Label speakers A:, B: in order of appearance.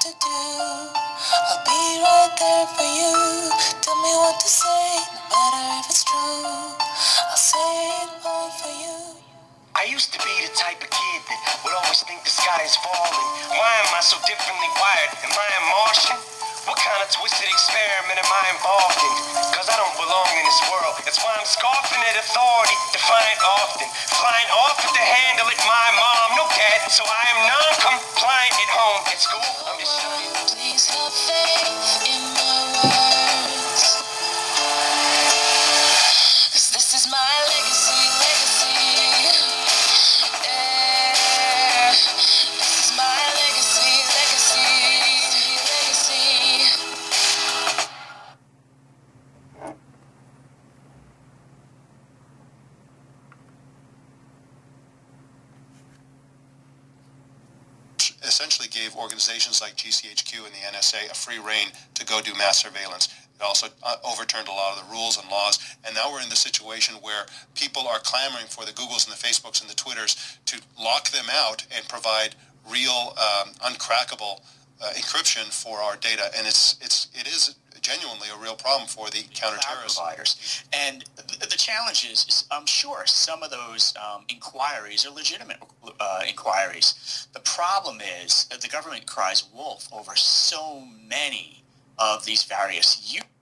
A: to do. I'll be right there for you. Tell me what to say, no matter if it's true. I'll say it all for you.
B: I used to be the type of kid that would always think the sky is falling. Why am I so differently wired? Am I a Martian? What kind of twisted experiment am I involved in? Cause I don't belong in this world. That's why I'm scoffing at authority, defiant often. Flying off at the handle at my mom, no dad, so I am non-compliant at home. At school, I'm just shy.
A: Please have faith in my words. Cause this is my legacy, yeah. This is my legacy.
C: Essentially gave organizations like GCHQ and the NSA a free rein to go do mass surveillance. It also overturned a lot of the rules and laws, and now we're in the situation where people are clamoring for the Googles and the Facebooks and the Twitters to lock them out and provide real uncrackable encryption for our data, and it is genuinely a real problem for the counterterrorists.
D: Providers. And the challenge is, I'm sure some of those inquiries are legitimate inquiries. The problem is that the government cries wolf over so many of these various